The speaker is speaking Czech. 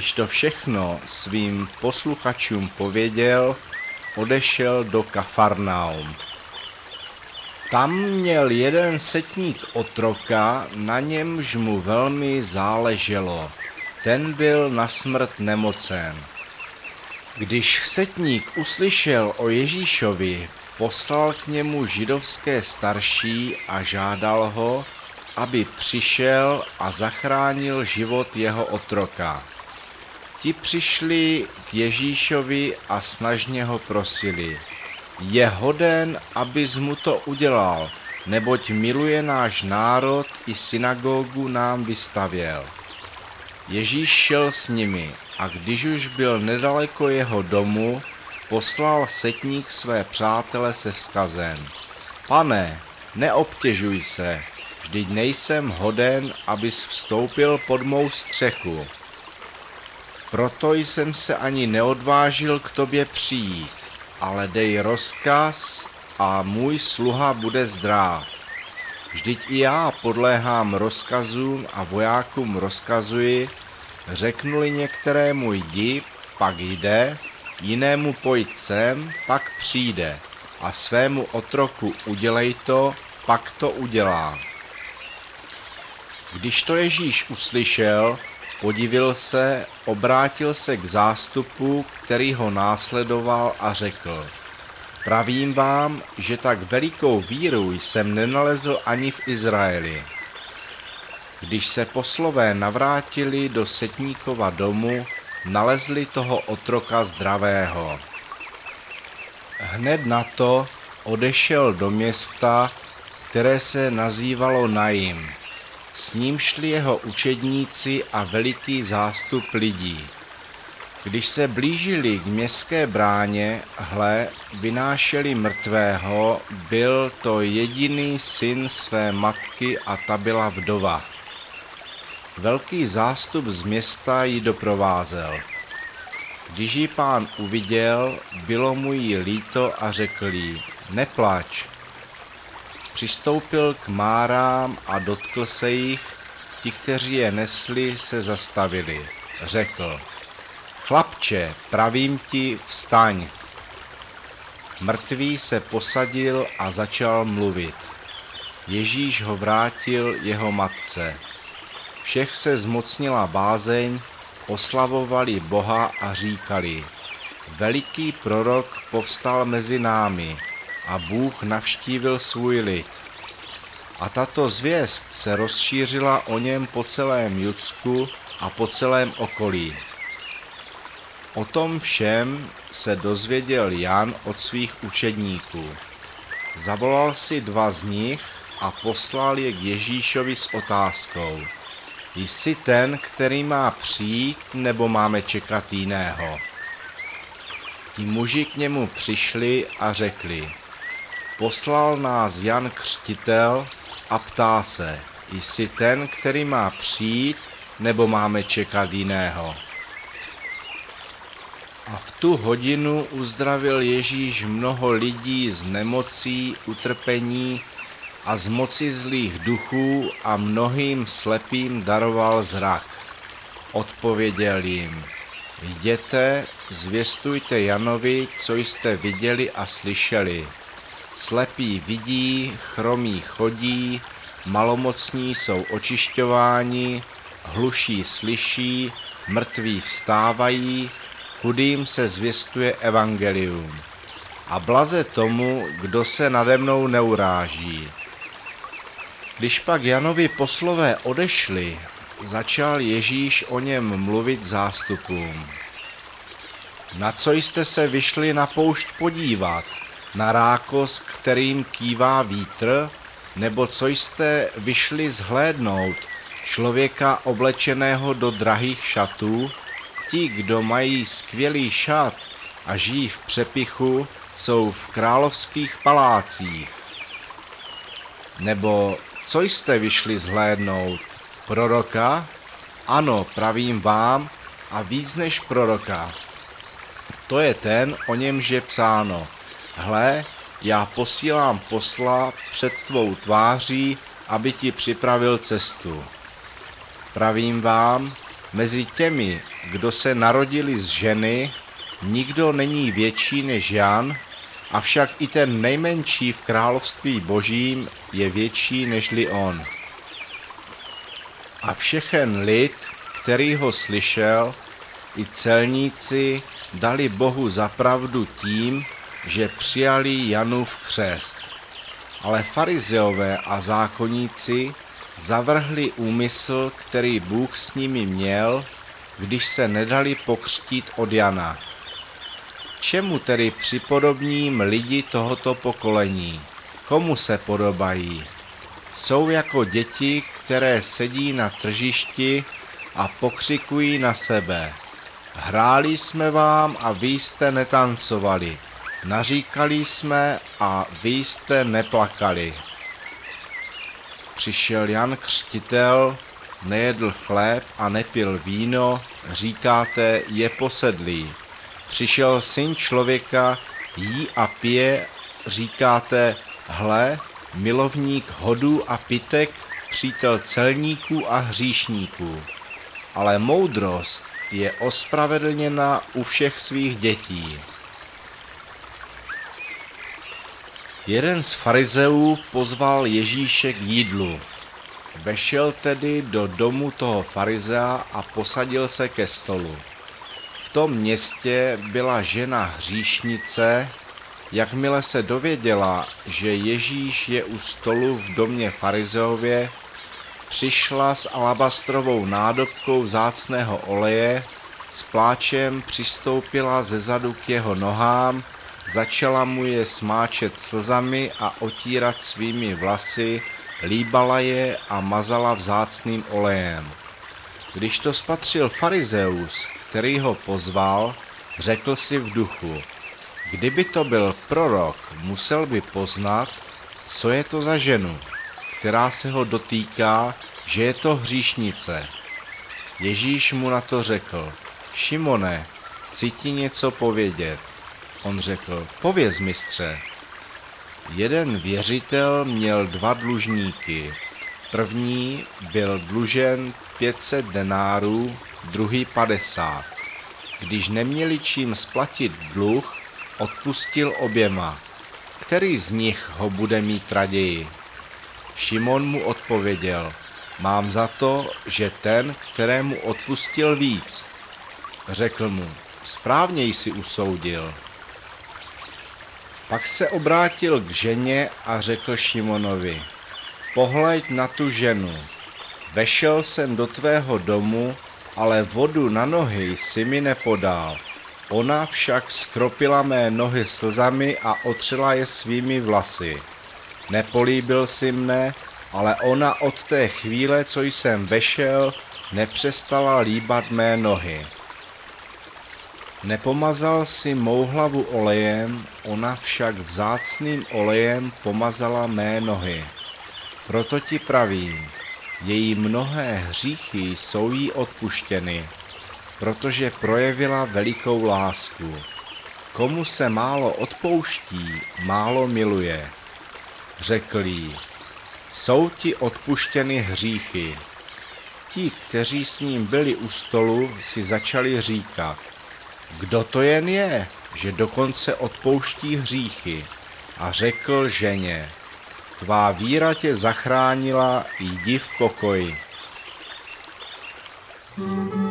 Když to všechno svým posluchačům pověděl, odešel do Kafarnaum. Tam měl jeden setník otroka, na němž mu velmi záleželo. Ten byl na smrt nemocen. Když setník uslyšel o Ježíšovi, poslal k němu židovské starší a žádal ho, aby přišel a zachránil život jeho otroka. Ti přišli k Ježíšovi a snažně ho prosili: je hoden, abys mu to udělal, neboť miluje náš národ i synagogu nám vystavěl. Ježíš šel s nimi a když už byl nedaleko jeho domu, poslal setník své přátele se vzkazem: Pane, neobtěžuj se, vždyť nejsem hoden, abys vstoupil pod mou střechu. Proto jsem se ani neodvážil k tobě přijít, ale dej rozkaz a můj sluha bude zdrav. Vždyť i já podléhám rozkazům a vojákům rozkazuji, řeknu-li některému jdi, pak jde, jinému pojď sem, pak přijde, a svému otroku udělej to, pak to udělá. Když to Ježíš uslyšel, podivil se, obrátil se k zástupu, který ho následoval, a řekl: pravím vám, že tak velikou víru jsem nenalezl ani v Izraeli. Když se poslové navrátili do setníkova domu, nalezli toho otroka zdravého. Hned na to odešel do města, které se nazývalo Naim. S ním šli jeho učedníci a veliký zástup lidí. Když se blížili k městské bráně, hle, vynášeli mrtvého, byl to jediný syn své matky a ta byla vdova. Velký zástup z města ji doprovázel. Když ji Pán uviděl, bylo mu jí líto a řekl jí: neplač. Přistoupil k márám a dotkl se jich, ti, kteří je nesli, se zastavili. Řekl: chlapče, pravím ti, vstaň. Mrtvý se posadil a začal mluvit. Ježíš ho vrátil jeho matce. Všech se zmocnila bázeň, oslavovali Boha a říkali: veliký prorok povstal mezi námi a Bůh navštívil svůj lid. A tato zvěst se rozšířila o něm po celém Judsku a po celém okolí. O tom všem se dozvěděl Jan od svých učedníků. Zavolal si 2 z nich a poslal je k Ježíšovi s otázkou: jsi ten, který má přijít, nebo máme čekat jiného? Ti muži k němu přišli a řekli: poslal nás Jan Křtitel a ptá se: jsi ten, který má přijít, nebo máme čekat jiného? A v tu hodinu uzdravil Ježíš mnoho lidí z nemocí, utrpení a z moci zlých duchů a mnohým slepým daroval zrak. Odpověděl jim: jděte, zvěstujte Janovi, co jste viděli a slyšeli. Slepí vidí, chromí chodí, malomocní jsou očišťováni, hluší slyší, mrtví vstávají, chudým se zvěstuje evangelium. A blaze tomu, kdo se nade mnou neuráží. Když pak Janovi poslové odešli, začal Ježíš o něm mluvit zástupům. Na co jste se vyšli na poušť podívat? Na rákos, kterým kývá vítr? Nebo co jste vyšli zhlédnout? Člověka oblečeného do drahých šatů? Ti, kdo mají skvělý šat a žijí v přepichu, jsou v královských palácích. Nebo co jste vyšli zhlédnout? Proroka? Ano, pravím vám, a víc než proroka. To je ten, o němž je psáno: hle, já posílám posla před tvou tváří, aby ti připravil cestu. Pravím vám, Mezi těmi, kdo se narodili z ženy, nikdo není větší než Jan, avšak i ten nejmenší v království božím je větší nežli on. A všechen lid, který ho slyšel, i celníci dali Bohu za pravdu tím, že přijali Janův křest. Ale farizeové a zákonníci zavrhli úmysl, který Bůh s nimi měl, když se nedali pokřtít od Jana. Čemu tedy připodobním lidi tohoto pokolení? Komu se podobají? Jsou jako děti, které sedí na tržišti a pokřikují na sebe. Hráli jsme vám a vy jste netancovali. Naříkali jsme a vy jste neplakali. Přišel Jan Křtitel, nejedl chléb a nepil víno, říkáte, je posedlý. Přišel Syn člověka, jí a pije, říkáte, hle, milovník hodů a pitek, přítel celníků a hříšníků. Ale moudrost je ospravedlněna u všech svých dětí. Jeden z farizeů pozval Ježíše k jídlu. Vešel tedy do domu toho farizea a posadil se ke stolu. V tom městě byla žena hříšnice, jakmile se dověděla, že Ježíš je u stolu v domě farizeově, přišla s alabastrovou nádobkou vzácného oleje, s pláčem přistoupila zezadu k jeho nohám, začala mu je smáčet slzami a otírat svými vlasy, líbala je a mazala vzácným olejem. Když to spatřil farizeus, který ho pozval, řekl si v duchu, kdyby to byl prorok, musel by poznat, co je to za ženu, která se ho dotýká, že je to hříšnice. Ježíš mu na to řekl, Šimone, chci ti něco povědět. On řekl, pověz, mistře. Jeden věřitel měl 2 dlužníky. První byl dlužen 500 denárů, druhý 50. Když neměli čím splatit dluh, odpustil oběma. Který z nich ho bude mít raději? Šimon mu odpověděl, mám za to, že ten, kterému odpustil víc. Řekl mu, správně jsi usoudil. Pak se obrátil k ženě a řekl Šimonovi, pohleď na tu ženu. Vešel jsem do tvého domu, ale vodu na nohy si mi nepodal. Ona však skropila mé nohy slzami a otřela je svými vlasy. Nepolíbil si mne, ale ona od té chvíle, co jsem vešel, nepřestala líbat mé nohy. Nepomazal si mou hlavu olejem, ona však vzácným olejem pomazala mé nohy. Proto ti pravím, její mnohé hříchy jsou jí odpuštěny, protože projevila velikou lásku. Komu se málo odpouští, málo miluje. Řekl jí, jsou ti odpuštěny hříchy. Ti, kteří s ním byli u stolu, si začali říkat, kdo to jen je, že dokonce odpouští hříchy. A řekl ženě, tvá víra tě zachránila, jdi v pokoji.